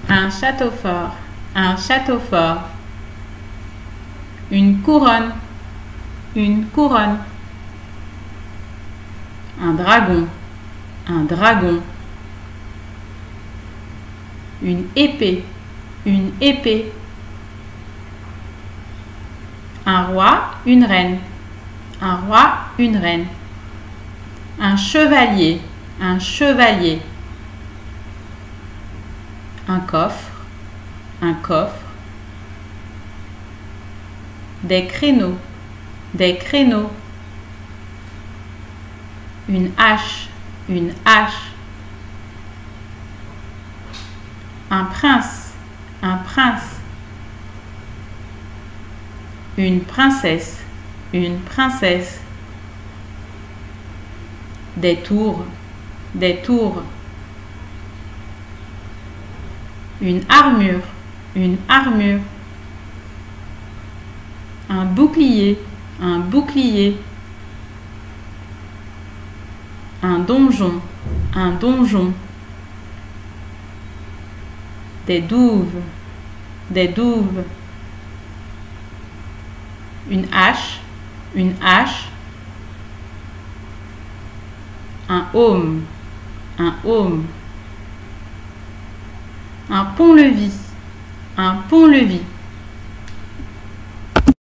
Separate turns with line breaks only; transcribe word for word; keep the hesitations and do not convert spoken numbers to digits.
Un château fort, un château fort. Une couronne, une couronne. Un dragon, un dragon. Une épée, une épée. Un roi, une reine, un roi, une reine. Un chevalier, un chevalier. Un coffre, un coffre. Des créneaux, des créneaux. Une hache, une hache. Un prince, un prince. Une princesse, une princesse. Des tours, des tours. Une armure, une armure. Un bouclier, un bouclier. Un donjon, un donjon. Des douves, des douves. Une hache, une hache. Un aume, un aume. Un pont-levis, un pont-levis.